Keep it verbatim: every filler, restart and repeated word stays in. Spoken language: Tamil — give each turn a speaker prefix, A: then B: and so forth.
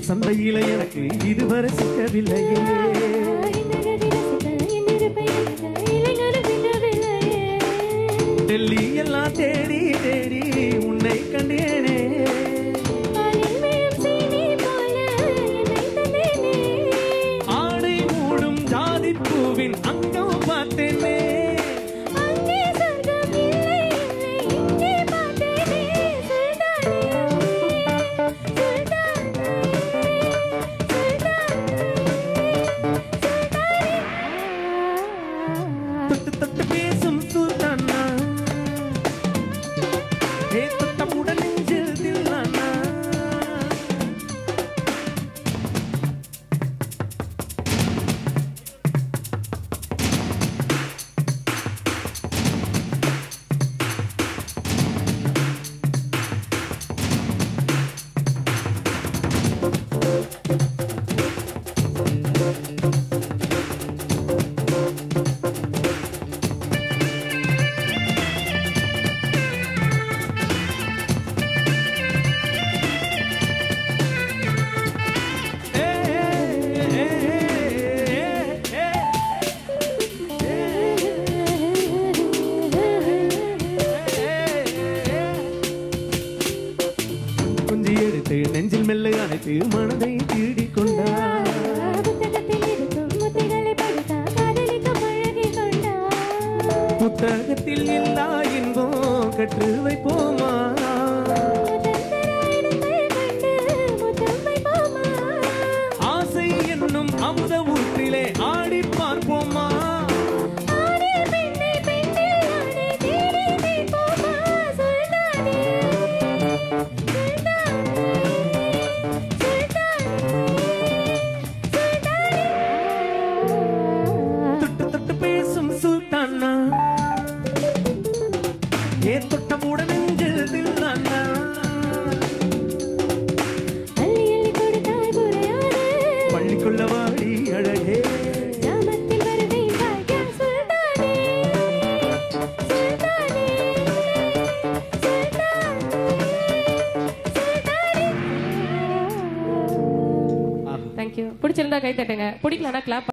A: சந்தையில எனக்கு இதுவரை சிக்கவில்லையே. டெல்லி எல்லாம் தேடி தேடி உன்னை கண்டேனே. ஆடை மூடும் ஜாதி பூவின் அங்கம் பார்த்தேனே. தொட்டு தொட்டு பேசும் சுல்தானா, ஏ தொட்டமுடன் நெஞ்சில் தில்லானா. குஞ்சி எடுத்து நெஞ்சில் மெல்ல அணைத்து மனதை திருடி கொண்டார். புத்தகத்தில் இல்லா இன்பம் கற்று வைப்போமா. ஆசை என்னும் அமுத ஊற்றிலே ஆடி பார்ப்போமா. தொட்டு தொட்டு பேசும் சுல்தானா, ஏ தொட்டமுடன் நெஞ்சில் தில்லானா. பள்ளிக்குள்ள வாடி அழகே.
B: தேங்க்யூ. பிடிச்சிருந்தா கை தட்டுங்க, பிடிக்கலன்னா கிளாப்.